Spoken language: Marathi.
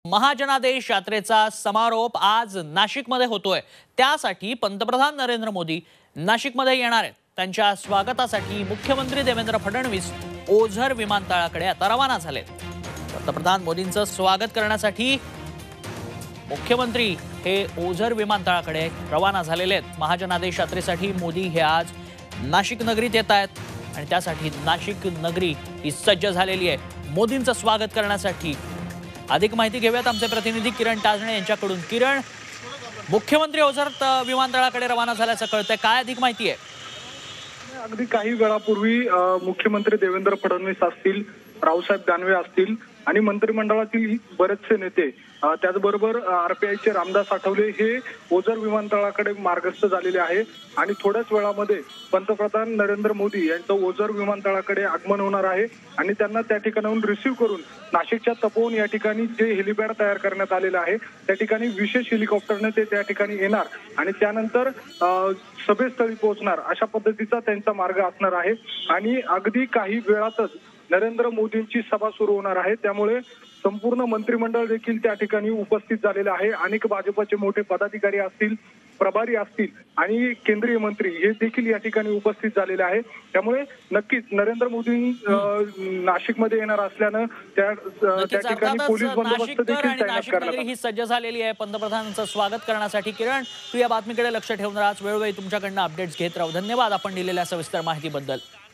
महाजनादेश यात्रेचा समारोप आज नाशिकमध्ये होतोय। त्यासाठी पंतप्रधान नरेंद्र मोदी नाशिकमध्ये येणार आहेत। त्यांच्या स्वागतासाठी मुख्यमंत्री देवेंद्र फडणवीस ओझर विमानतळाकडे आता रवाना झाले। पंतप्रधान मोदींचं स्वागत करण्यासाठी मुख्यमंत्री हे ओझर विमानतळाकडे रवाना झालेले आहेत। महाजनादेश यात्रेसाठी मोदी हे आज नाशिक नगरीत येत आहेत आणि त्यासाठी नाशिक नगरी ही सज्ज झालेली आहे मोदींचं स्वागत करण्यासाठी। अधिक माहिती घेऊयात आमचे प्रतिनिधी किरण टाजणे यांच्याकडून। किरण, मुख्यमंत्री ओझर विमानतळाकडे रवाना झाल्याचं कळतंय, काय अधिक माहिती आहे? अगदी काही वेळापूर्वी मुख्यमंत्री देवेंद्र फडणवीस असतील, रावसाहेब दानवे असतील आणि मंत्रिमंडळातील बरेचसे नेते, त्याचबरोबर आरपीआयचे रामदास आठवले हे ओझर विमानतळाकडे मार्गस्थ झालेले आहे आणि थोड्याच वेळामध्ये पंतप्रधान नरेंद्र मोदी यांचं ओझर विमानतळाकडे आगमन होणार आहे आणि त्यांना त्या ठिकाणाहून रिसीव्ह करून नाशिकच्या तपोवन या ठिकाणी जे हेलिपॅड तयार करण्यात आलेलं आहे त्या ठिकाणी विशेष हेलिकॉप्टरने ते त्या ठिकाणी येणार आणि त्यानंतर सभेस्थळी पोहोचणार, अशा पद्धतीचा त्यांचा मार्ग असणार आहे। आणि अगदी काही वेळातच नरेंद्र मोदींची सभा सुरू होणार आहे, त्यामुळे संपूर्ण मंत्रिमंडळ देखील त्या ठिकाणी उपस्थित झालेलं आहे। अनेक भाजपचे मोठे पदाधिकारी असतील, प्रभारी असतील आणि केंद्रीय मंत्री हे देखील या ठिकाणी उपस्थित झालेले आहे। त्यामुळे नक्कीच नरेंद्र मोदी नाशिकमध्ये येणार असल्यानं त्या ठिकाणी पोलीस बंदोबस्त देखील तैनात करण्यात ही सज्ज झालेली आहे पंतप्रधानांचं स्वागत करण्यासाठी। किरण, तू या बातमीकडे लक्ष ठेवून राहा, वेळोवेळी तुमच्याकडनं अपडेट्स घेत राहू। धन्यवाद आपण दिलेल्या सविस्तर माहितीबद्दल।